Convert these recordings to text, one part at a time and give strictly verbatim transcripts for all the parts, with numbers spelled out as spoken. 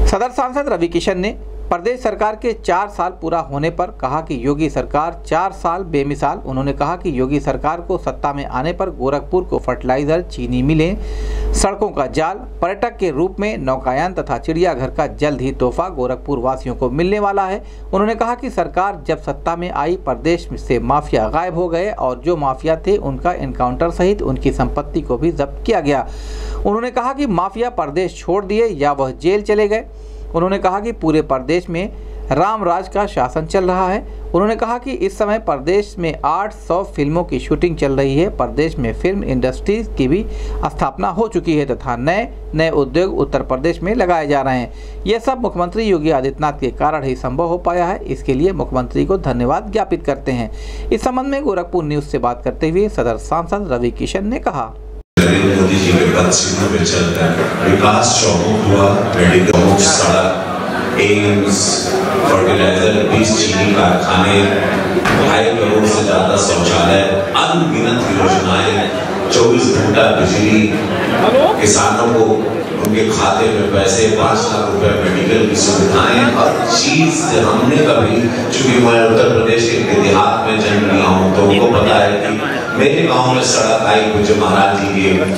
सदर सांसद रवि किशन ने प्रदेश सरकार के चार साल पूरा होने पर कहा कि योगी सरकार चार साल बेमिसाल। उन्होंने कहा कि योगी सरकार को सत्ता में आने पर गोरखपुर को फर्टिलाइजर, चीनी मिलें, सड़कों का जाल, पर्यटक के रूप में नौकायान तथा चिड़ियाघर का जल्द ही तोहफा गोरखपुर वासियों को मिलने वाला है। उन्होंने कहा कि सरकार जब सत्ता में आई प्रदेश से माफिया गायब हो गए और जो माफिया थे उनका एनकाउंटर सहित उनकी संपत्ति को भी जब्त किया गया। उन्होंने कहा कि माफिया प्रदेश छोड़ दिए या वह जेल चले गए। उन्होंने कहा कि पूरे प्रदेश में राम राज का शासन चल रहा है। उन्होंने कहा कि इस समय प्रदेश में आठ सौ फिल्मों की शूटिंग चल रही है। प्रदेश में फिल्म इंडस्ट्री की भी स्थापना हो चुकी है तथा नए नए उद्योग उत्तर प्रदेश में लगाए जा रहे हैं। यह सब मुख्यमंत्री योगी आदित्यनाथ के कारण ही संभव हो पाया है। इसके लिए मुख्यमंत्री को धन्यवाद ज्ञापित करते हैं। इस संबंध में गोरखपुर न्यूज से बात करते हुए सदर सांसद रवि किशन ने कहा, मोदी जी के पदचिन्हों पे चलता है। विकास चौमुख हुआ, मेडिकल सड़क, एम्स, फर्टिलाइजर, बीस चीनी कारखाने, ढाई करोड़ से ज्यादा शौचालय, अनगिनत योजनाएं, चौबीस घंटा बिजली, किसानों को उनके खाते में पैसे, पाँच लाख रुपए मेडिकल की सुविधाएं, हर चीज से हमने कभी, चूंकि मैं उत्तर प्रदेश के देहात में जन्म लिया हूँ तो उनको पता है कि मेरे गांव में सड़क आई पूज्य महाराज जी के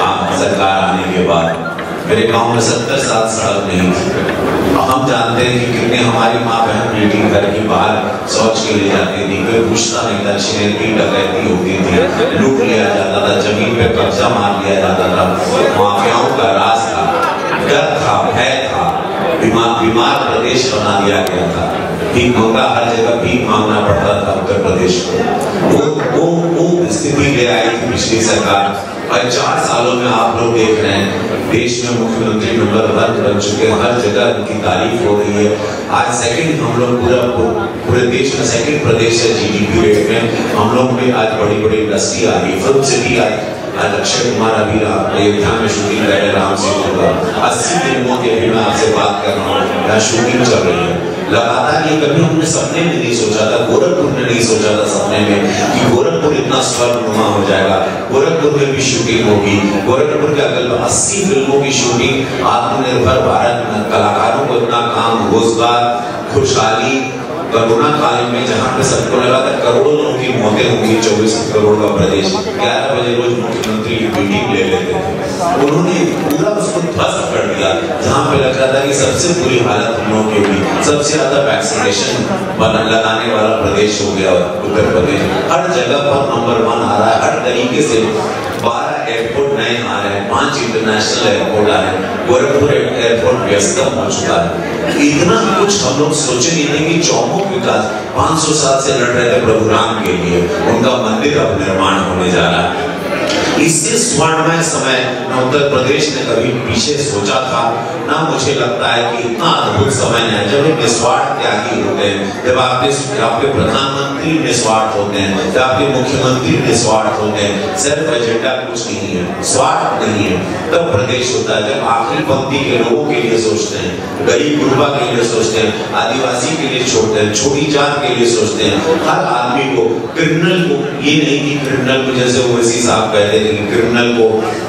सरकार आने के बाद। मेरे गांव में सत्तर साल सड़क नहीं थी। हम जानते हैं कि कितने हमारी माँ बहन मीटिंग करके बाहर शौच के लिए जाती थी, कोई पूछता नहीं था, छिनैती डकैती होती थी, लूट लिया जाता था, जमीन पे कब्जा मार लिया जाता था, माफियाओं का राज था, डर था, भय था, बीमार बीमार प्रदेश बना दिया गया था। भीख मांगा, हर जगह भीख मांगना पड़ता था उत्तर प्रदेश को। वो वो वो स्थिति ले आई थी पिछली सरकार। और चार सालों में आप लोग देख रहे हैं देश में मुख्यमंत्री नंबर वन बन चुके हैं, हर जगह उनकी तारीफ हो रही है। आज सेकंड हम लोग पूरा पूरे देश में सेकंड प्रदेश है जीडीपी रेट में। हम लोग में आज बड़ी बड़ी इंडस्ट्री आ रही, फिल्म सिटी आ रही। आज अक्षय कुमार अभी अयोध्या में शूटिंग कर रहे, राम सेतु का अस्सी फिल्मों की अभी मैं आपसे बात कर रहा हूँ, यहाँ शूटिंग चल रही है लगातार। ये कभी हमने सपने में नहीं सोचा था, गोरखपुर ने नहीं सोचा था सपने में कि गोरखपुर इतना स्वर्णनुमा हो जाएगा। गोरखपुर में भी शूटिंग होगी। गोरखपुर के अगल अस्सी फिल्मों की शूटिंग, आत्मनिर्भर भारत में कलाकारों को इतना काम, रोजगार, खुशहाली। कोरोना काल में जहाँ पे सबको लगा था करोड़ों लोगों की मौतें होंगी, चौबीस करोड़ का प्रदेश, ग्यारह बजे रोज मुख्यमंत्री की मीटिंग ले लेते थे। उन्होंने पूरा उसको ध्वस्त कर दिया। जहाँ पे लग रहा था कि सबसे बुरी हालत हम लोगों की हुई, सबसे ज्यादा वैक्सीनेशन लगाने वाला प्रदेश हो गया उत्तर प्रदेश। हर जगह पर नंबर वन आ रहा है, हर तरीके से। बारह एयरपोर्ट नए आ रहे हैं, पांच इंटरनेशनल एयरपोर्ट आ रहे हैं, गोरखपुर एयरपोर्ट व्यस्तम हो चुका है। इतना कुछ हम लोग सोचे नहीं थे कि चौमुख विकास पाँच सौ साल से लड़ रहे थे प्रभु राम के लिए, उनका मंदिर अब निर्माण होने जा रहा है। इससे स्वर्णमय समय न उत्तर प्रदेश ने कभी पीछे सोचा था, ना मुझे लगता है कि इतना अद्भुत समय है जब एक निस्वार्थ त्यागी होते हैं, जब आपके आपके प्रधानमंत्री निस्वार्थ होते हैं, जब आपके मुख्यमंत्री निस्वार्थ होते हैं। सिर्फ एजेंडा कुछ नहीं है, स्वार्थ नहीं है, तब प्रदेश होता है। जब आखिरी पंक्ति के लोगों के लिए सोचते हैं, गरीब गुरबा के लिए सोचते हैं, आदिवासी के लिए छोड़ते हैं, छोटी जात के लिए सोचते हैं, हर आदमी को, क्रिमिनल को, ये नहीं कि क्रिमिनल को जैसे ओवैसी साहब कहते हैं क्रिमिनल को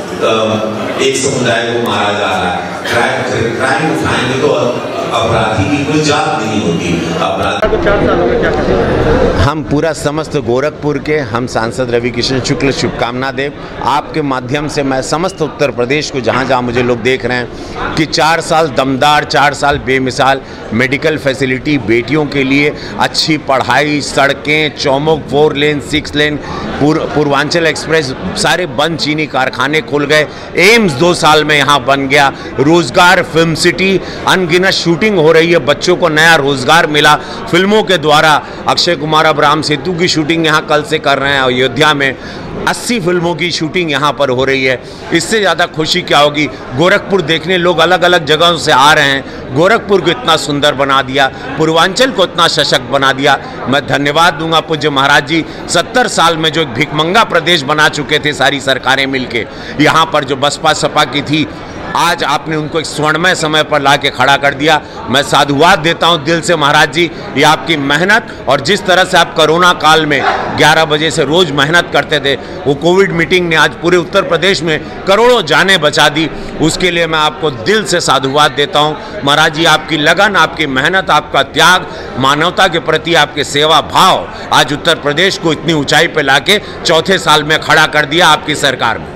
एक समुदाय को मारा जा रहा है। क्राइम क्राइम उठाएंगे तो अपराधी की कोई जात नहीं होती। अपराधी चार सालों में क्या करेंगे? हम पूरा समस्त गोरखपुर के हम सांसद रवि किशन शुक्ल शुभकामना देव आपके माध्यम से मैं समस्त उत्तर प्रदेश को जहाँ जहाँ मुझे लोग देख रहे हैं कि चार साल दमदार, चार साल बेमिसाल मेडिकल फैसिलिटी, बेटियों के लिए अच्छी पढ़ाई, सड़कें, चौमुख फोर लेन, सिक्स लेन, पूर्व पूर्वांचल एक्सप्रेस, सारे बंद चीनी कारखाने खुल गए, एम्स दो साल में यहाँ बन गया, रोजगार, फिल्म सिटी, अनगिनत शूटिंग हो रही है, बच्चों को नया रोजगार मिला फिल्मों के द्वारा। अक्षय कुमार अब राम सेतु की शूटिंग यहाँ कल से कर रहे हैं, अयोध्या में अस्सी फिल्मों की शूटिंग यहाँ पर हो रही है। इससे ज़्यादा खुशी क्या होगी? गोरखपुर देखने लोग अलग अलग जगहों से आ रहे हैं। गोरखपुर को इतना सुंदर बना दिया, पूर्वांचल को इतना सशक्त बना दिया। मैं धन्यवाद दूंगा पूज्य महाराज जी, सत्तर साल में जो एक भिखमंगा प्रदेश बना चुके थे सारी सरकारें मिलके, यहाँ पर जो बसपा सपा की थी आज आपने उनको एक स्वर्णमय समय पर ला के खड़ा कर दिया। मैं साधुवाद देता हूं दिल से महाराज जी, ये आपकी मेहनत और जिस तरह से आप कोरोना काल में ग्यारह बजे से रोज मेहनत करते थे, वो कोविड मीटिंग ने आज पूरे उत्तर प्रदेश में करोड़ों जानें बचा दी, उसके लिए मैं आपको दिल से साधुवाद देता हूं। महाराज जी, आपकी लगन, आपकी मेहनत, आपका त्याग, मानवता के प्रति आपके सेवा भाव आज उत्तर प्रदेश को इतनी ऊंचाई पर लाके चौथे साल में खड़ा कर दिया आपकी सरकार में।